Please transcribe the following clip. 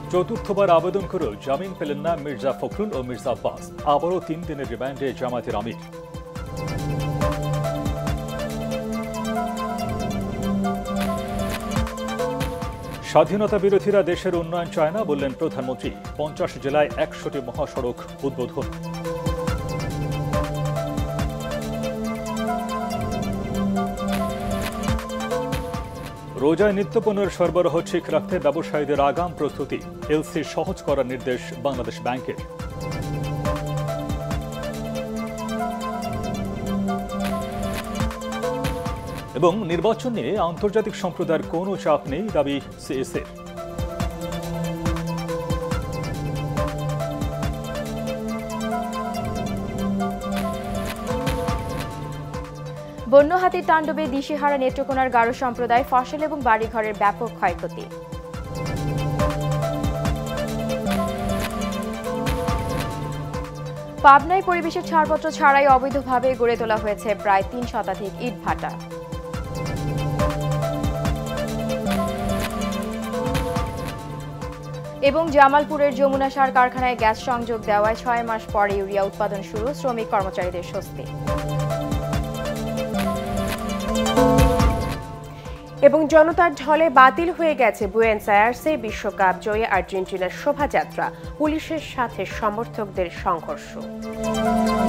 চতুর্থবার আবেদন করেও জামিন পেলেন না মির্জা ফখরুল ও মির্জা আব্বাস। আবারও 3 দিনের রিমান্ডে জামায়াতের আমির। স্বাধীনতা বিরোধীরা দেশের উন্নয়ন চায় না বললেন প্রধানমন্ত্রী। 50 জেলায় 100টি মহাসড়ক উদ্বোধন। রোজায় নিত্যপণ্যের সরবরাহ ঠিক রাখতে ব্যবসায়ীদের আগাম প্রস্তুতি। এলসি সহজ করার নির্দেশ বাংলাদেশ ব্যাংকের। এবং নির্বাচন নিয়ে আন্তর্জাতিক সম্প্রদায়ের কোনো চাপ নেই দাবি সিএসএর। বন্য হাতির তাণ্ডবে দিশেহারা নেত্রকোনার গারো সম্প্রদায়, ফসল এবং বাড়িঘরের ব্যাপক ক্ষয়ক্ষতি। পাবনায় পরিবেশের ছাড়পত্র ছাড়াই অবৈধভাবে গড়ে তোলা হয়েছে প্রায় 3 শতাধিক ইটভাটা। এবং জামালপুরের যমুনা সার কারখানায় গ্যাস সংযোগ দেওয়ায় 6 মাস পরে ইউরিয়া উৎপাদন শুরু, শ্রমিক কর্মচারীদের স্বস্তি। এবং জনতার ঢলে বাতিল হয়ে গেছে বুয়েন্স আয়ার্সে বিশ্বকাপ জয়ী আর্জেন্টিনার শোভাযাত্রা, পুলিশের সাথে সমর্থকদের সংঘর্ষ।